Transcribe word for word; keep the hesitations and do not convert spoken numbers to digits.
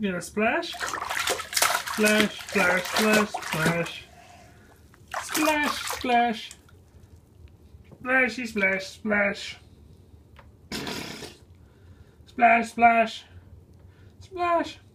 Get a splash. Splash, splash, splash, splash. Splash, splash. Splashy, splash, splash. Splash, splash. Splash.